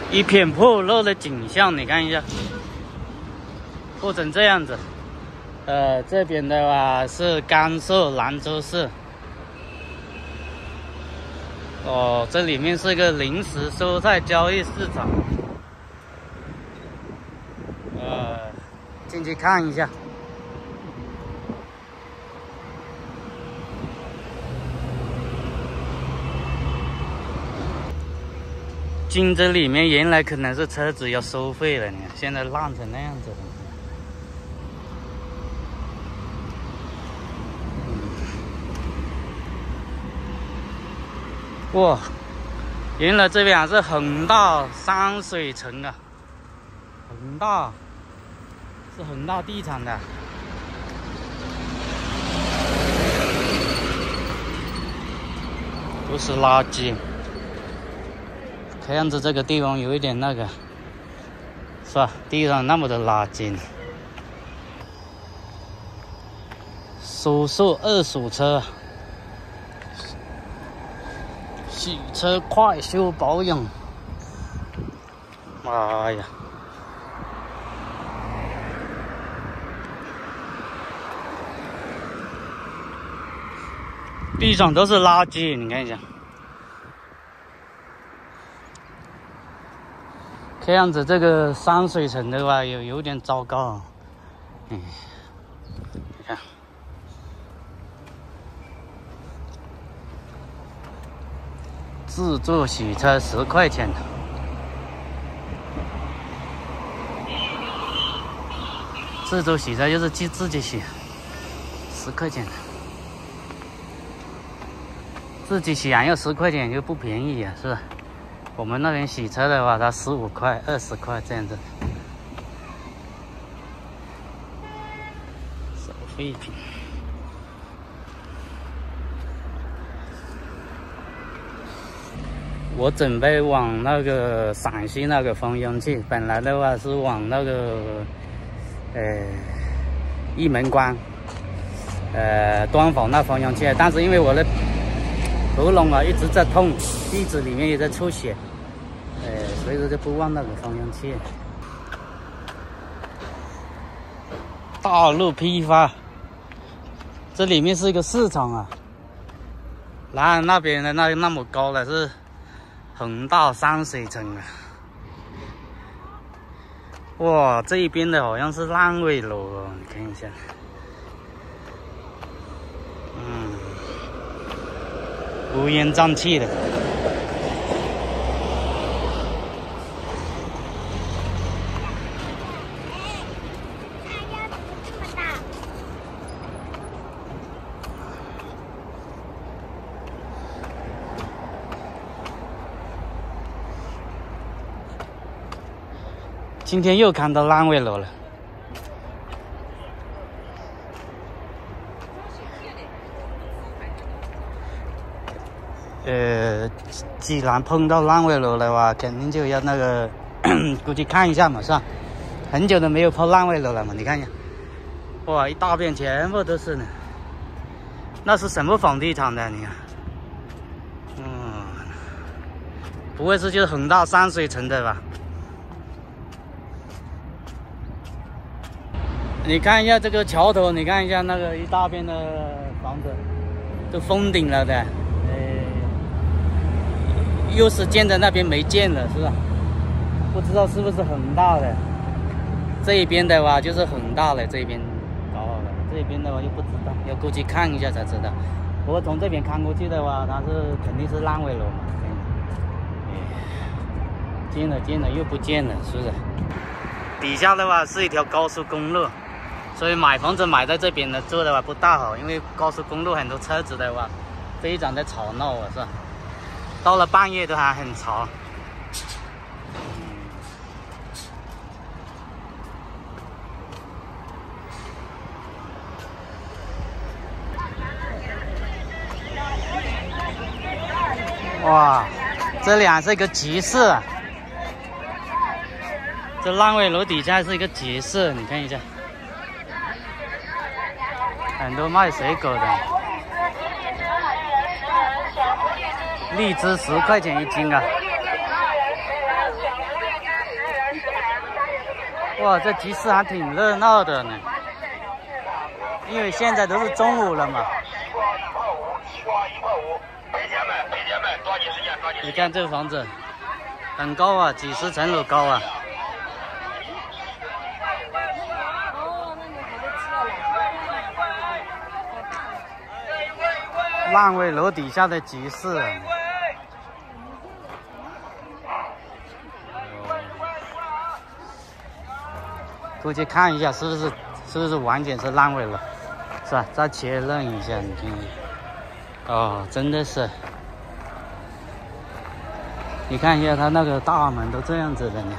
一片破落的景象，你看一下，破成这样子。这边的话是甘肃兰州市。哦，这里面是个临时蔬菜交易市场。进去看一下。进这里面原来可能是车子要收费了，你看现在烂成那样子了。哇，原来这边还是恒大山水城啊，恒大是恒大地产的。都是垃圾。看样子这个地方有一点那个，是吧？地上那么多垃圾。收售二手车，洗车快修保养。妈呀！地上都是垃圾，你看一下。看样子这个山水城的话有点糟糕。你看，自助洗车10块钱。自助洗车就是自己洗，10块钱。自己洗还要10块钱，就不便宜呀，是吧？我们那边洗车的话，它15块、20块这样子。收废品。我准备往那个陕西那个方向去，本来的话是往那个玉门关、端房那方向去，但是因为我的喉咙啊一直在痛，鼻子里面也在出血，所以说就不往那个方向去。大陆批发，这里面是一个市场啊。然后那边的那么高的是恒大山水城啊。哇，这一边的好像是烂尾楼哦，你看一下。乌烟瘴气的。今天又看到烂尾楼了。既然碰到烂尾楼的话，肯定就要那个过去看一下嘛，是吧？很久都没有碰烂尾楼了嘛，你看一下，哇，一大片全部都是呢。那是什么房地产的？你看，不会是就是恒大山水城的吧？你看一下这个桥头，你看一下那个一大片的房子，都封顶了的。又是建在那边没建了，是吧？不知道是不是恒大的。这一边的话就是恒大的，这边搞好了。这边的话又不知道，要过去看一下才知道。不过从这边看过去的话，它是肯定是烂尾楼嘛。建了又不建了，是不是？底下的话是一条高速公路，所以买房子买在这边的做的话不大好，因为高速公路很多车子的话非常的吵闹啊，是吧？到了半夜都还很吵。哇，这里还是一个集市，这烂尾楼底下是一个集市，你看一下，很多卖水果的。荔枝10块钱一斤啊！ 哇，这集市还挺热闹的呢，因为现在都是中午了嘛。你看这个房子很高啊，几十层楼高啊。烂尾楼底下的集市。过去看一下，是不是完全是烂尾了？是吧？再确认一下，你看。哦，真的是。你看一下，它那个大门都这样子的呢。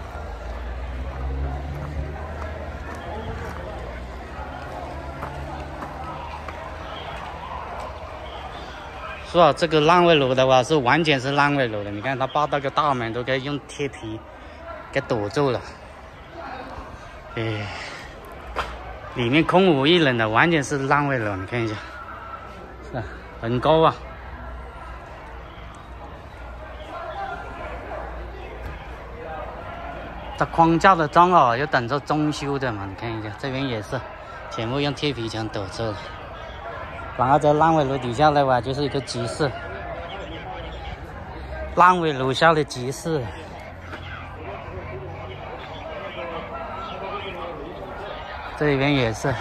是吧？这个烂尾楼的话，是完全是烂尾楼的。你看，它把那个大门都给用铁皮给堵住了。哎，里面空无一人的，完全是烂尾楼。你看一下，是吧？很高啊。它框架的装好，要等着装修的嘛。你看一下，这边也是，全部用铁皮墙堵住了。然后在烂尾楼底下的话，就是一个集市。烂尾楼下的集市。这边也是，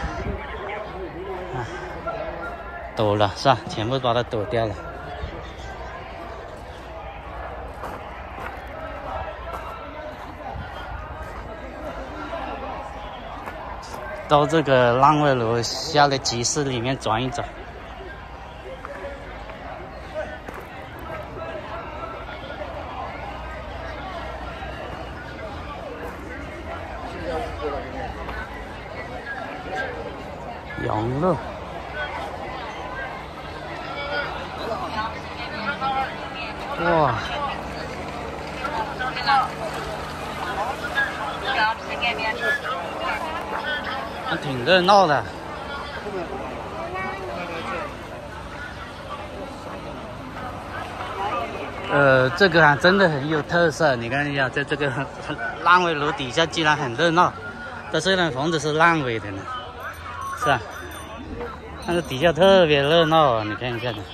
堵了是吧？全部把它堵掉了。到这个烂尾楼下的集市里面转一转。羊肉，哇，还挺热闹的。这个还真的很有特色。你看一下，在这个烂尾楼底下居然很热闹。它虽然房子是烂尾的呢，是吧？但是底下特别热闹啊！你看一下呢。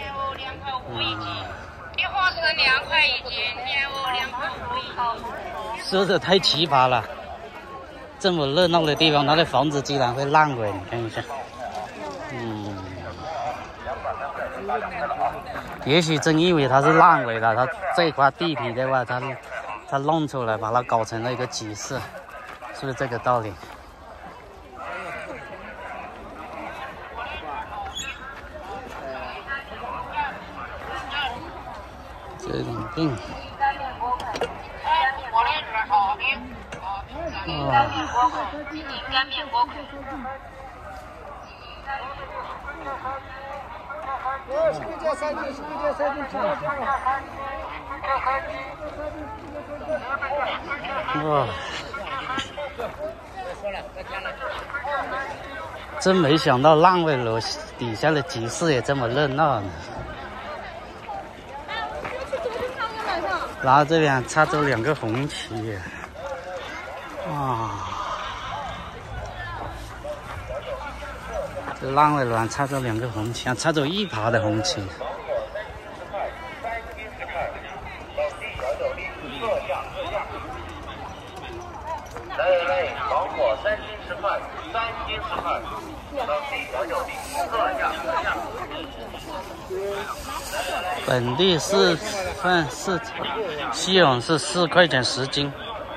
莲花是2块一斤，莲藕2块5一斤。说的太奇葩了，这么热闹的地方，它的房子居然会烂尾，你看一下。也许真以为它是烂尾了，它这块地皮的话，它弄出来，把它搞成了一个集市，是不是这个道理？这种病。哇！哇！真没想到烂尾楼底下的集市也这么热闹呢。然后这边插着2个红旗，哇！这烂尾楼插着2个红旗，插着1排的红旗。来，芒果3斤10块，3斤10块，本地小酒地特价。本地4份西红柿4块钱10斤，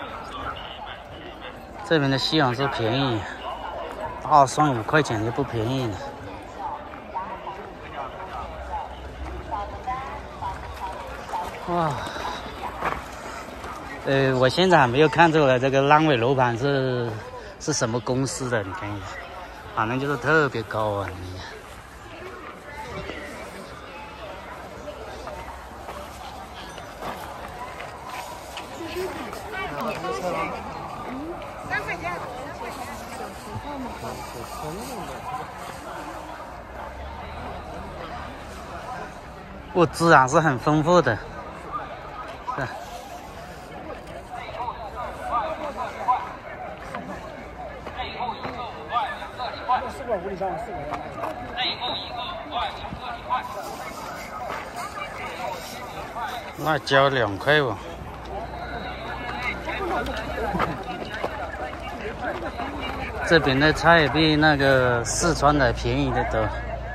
这边的西红柿便宜，大蒜5块钱就不便宜了。哇！我现在还没有看出来这个烂尾楼盘是什么公司的，你看一下，反正就是特别高啊！你看。3块钱。资源是很丰富的，是。 辣椒2块5。这边的菜比那个四川的便宜得多。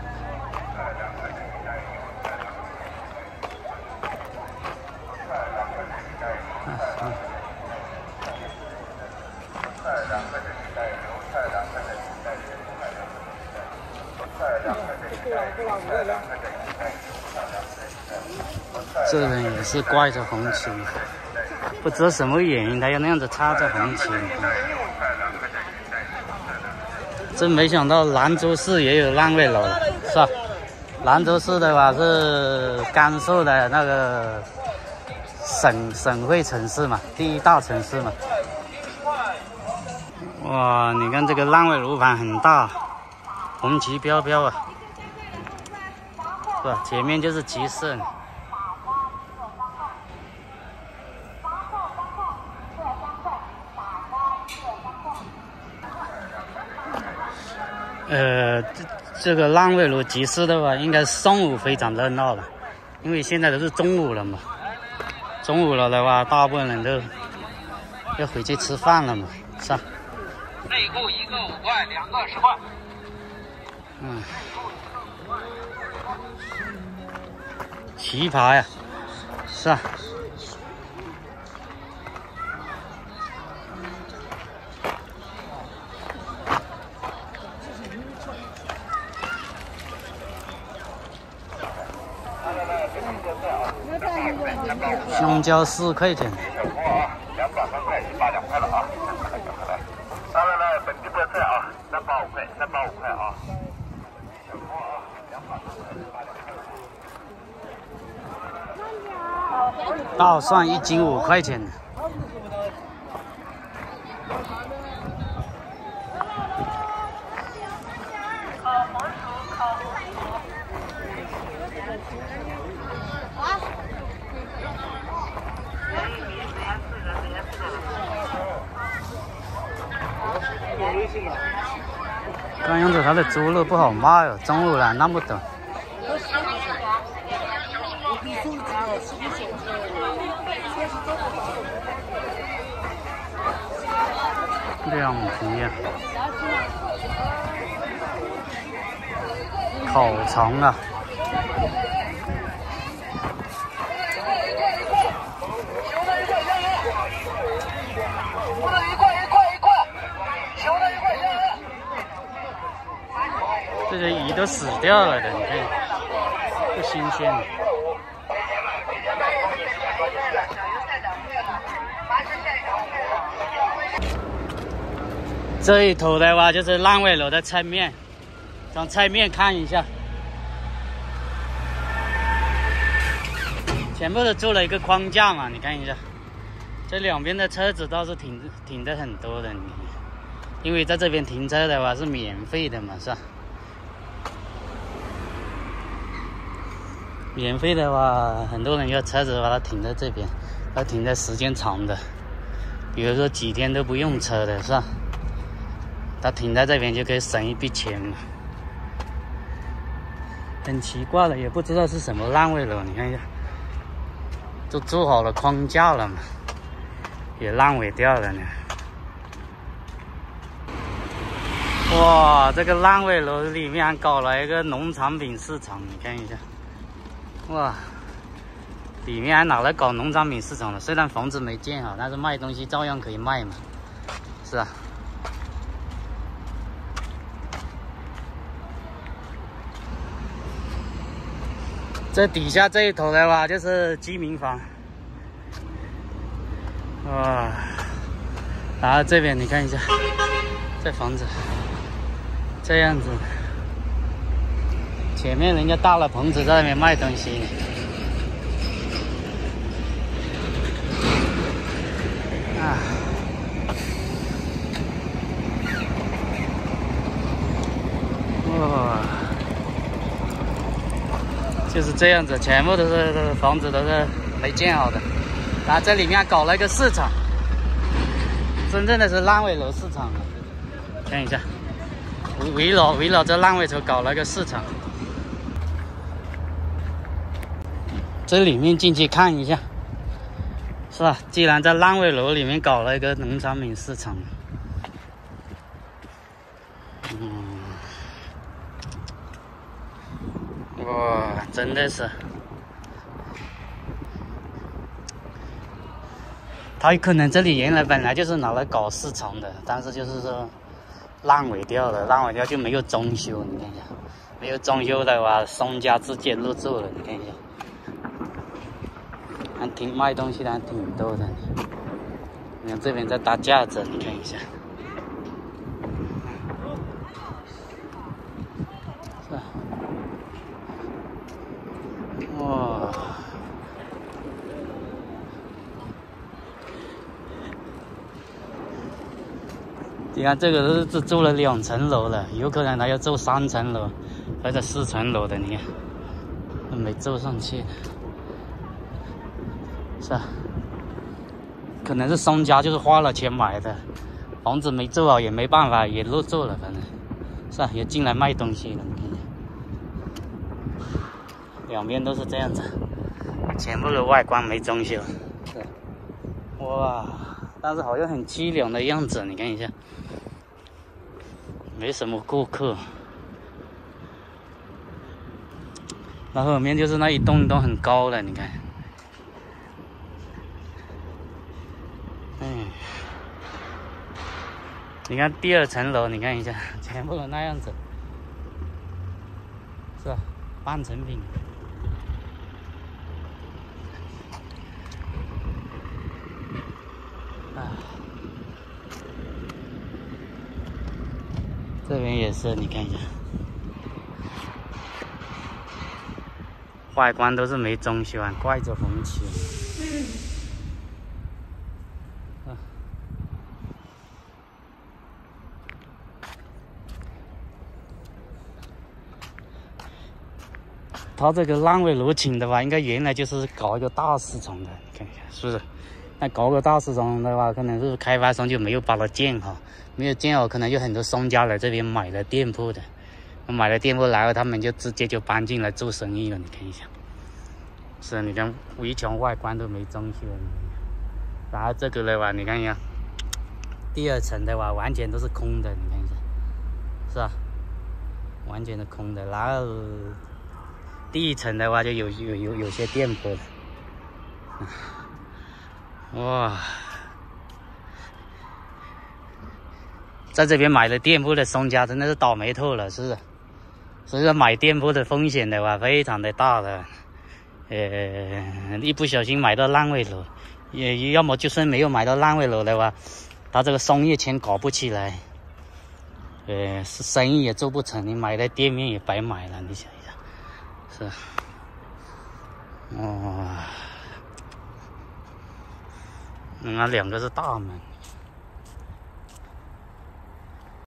这人也是挂着红旗，不知道什么原因，他要那样子插着红旗。真没想到兰州市也有烂尾楼，是吧？兰州市的话是甘肃的那个省会城市嘛，第1大城市嘛。哇，你看这个烂尾楼盘很大，红旗飘飘啊，是吧？前面就是集市。这个烂尾楼集市的话，应该上午非常热闹了，因为现在都是中午了嘛。中午了的话，大部分人都要回去吃饭了嘛，是吧？ 内裤1个5块，2个10块。 奇葩呀，是吧？香蕉4块钱。 200块，182块了啊！来，本地菠菜啊，385块，385块啊。 大蒜1斤5块钱。看样子他的猪肉不好卖哦，中午了那么多。2皮呀，烤肠啊。这些鱼都死掉了的，你看，不新鲜。这一头的话就是烂尾楼的菜面，从菜面看一下，全部都做了一个框架嘛，你看一下，这两边的车子倒是停的很多的，因为在这边停车的话是免费的嘛，是吧？免费的话，很多人要车子把它停在这边，要停在时间长的，比如说几天都不用车的，是吧？他停在这边就可以省一笔钱嘛。很奇怪了，也不知道是什么烂尾楼，你看一下，都做好了框架了嘛，也烂尾掉了呢。哇，这个烂尾楼里面还搞了一个农产品市场，你看一下。哇，里面还拿来搞农产品市场了。虽然房子没建好，但是卖东西照样可以卖嘛，是啊。这底下这一头的话就是居民房，哇，然后这边你看一下，这房子这样子。前面人家搭了棚子在那边卖东西，啊，哇，就是这样子，全部都是房子都是没建好的，然后这里面搞了一个市场，真正的是烂尾楼市场，看一下， 围绕着烂尾楼搞了个市场。这里面进去看一下，是吧？既然在烂尾楼里面搞了一个农产品市场，哇，真的是，他可能这里原来本来就是拿来搞市场的，但是就是说烂尾掉了，烂尾掉就没有装修，你看一下，没有装修的话，商家直接入住了，你看一下。还挺卖东西的，还挺多的。你看这边在搭架子，你看一下，是吧？哇！你看这个是只住了2层楼了，有可能他要住3层楼或者4层楼的，你看没住上去。是吧？可能是商家就是花了钱买的，房子没住好也没办法，也入住了，反正是吧？也进来卖东西了，你看，两边都是这样子，全部的外观没装修，是，哇！但是好像很凄凉的样子，你看一下，没什么顾客。然后后面就是那一栋很高的，你看。你看第2层楼，你看一下，全部都那样子，是吧？半成品。这边也是，你看一下，外观都是没装修，怪着红漆。他这个烂尾楼请的话，应该原来就是搞一个大市场的，你看一下是不是？那搞个大市场的话，可能是开发商就没有把它建好，没有建好，可能有很多商家来这边买了店铺的，买了店铺，然后他们就直接就搬进来做生意了。你看一下，是你看围墙外观都没装修，然后这个的话，你看一下，第2层的话完全都是空的，你看一下，是吧？完全的空的，然后第1层的话就有些店铺了，哇！在这边买了店铺的商家真的是倒霉透了，是不是？所以说买店铺的风险的话非常的大的，一不小心买到烂尾楼，也要么就算没有买到烂尾楼的话，他这个商业圈搞不起来，是生意也做不成，你买的店面也白买了，你想一下。是，哇，那2个是大门。